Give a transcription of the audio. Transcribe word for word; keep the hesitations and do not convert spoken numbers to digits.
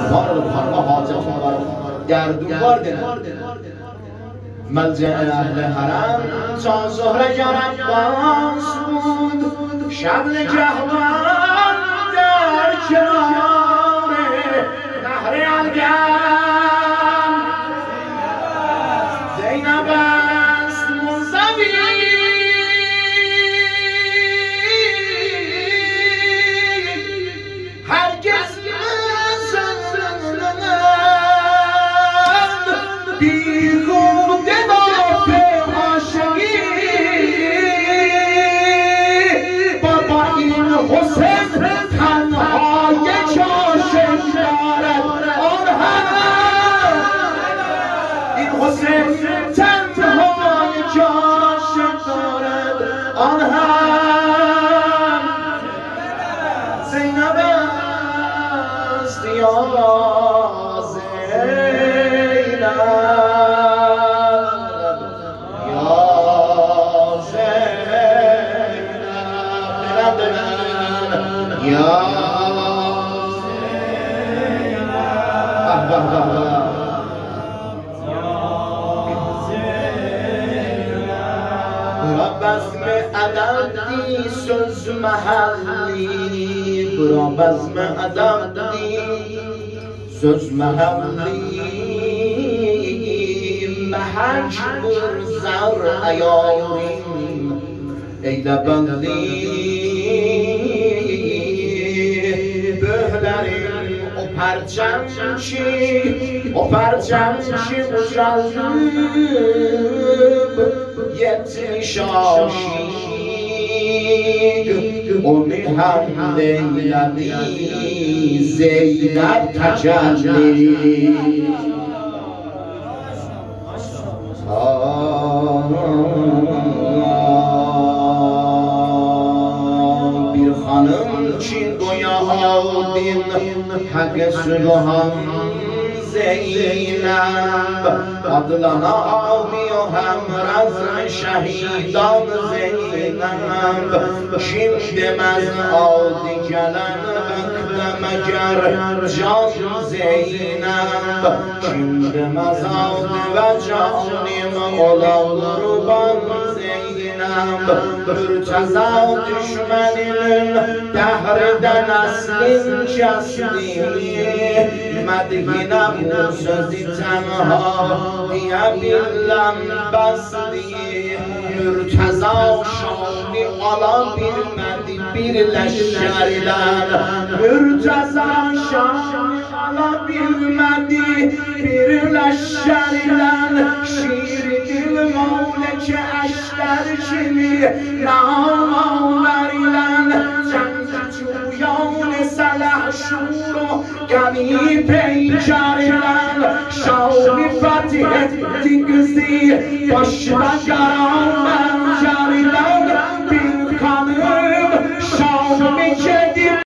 سبحان الله خانم حاجت مبارک گردونوار دنن ملجأ اهل حرم تا ظهر گر عباس بود شب نگهبان در کنار نهر الگم زینب است منزوی هرگز نزدم بیهوده باف عاشقی بابا این حسین تنها یک عاشق دارد آن هم این حسین تنها یک عاشق دارد آن هم زینب است یا زینب یا زینب یا بزم ادب دی سوز محلی برا بزم ادب دی سوز محلی محج برزر ایاریم ای لبندی بهلریم و پرچم چی و پرچم چی مجرب یتی شاشید امی هم لیلمی زینب تجلی bir hanım çin goya aldin hakkı sülüham Zeynep adlana ağlıyor hem razı şehidan Zeynep şimdi mez aldı gelen beklemeger can Zeynep şimdi mez aldı ve canım olan kurban Zeynep mürteza düşmanının dehrden aslin kesti مدهینم سازی تنها دیه بیلم بستی مرتضا شانی آلا بیرمدی بیر لشکریلن مرتضا شانی آلا بیرمدی بیر لشکریلن شیر دل مولک اشتر چلی نام آوریلن چند جویان سلح شورو گمی پیکریلن شاوی فتیه دیگزی باش بگرام